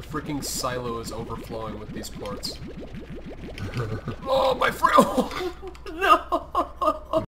freaking silo is overflowing with these quartz. Oh, my friend!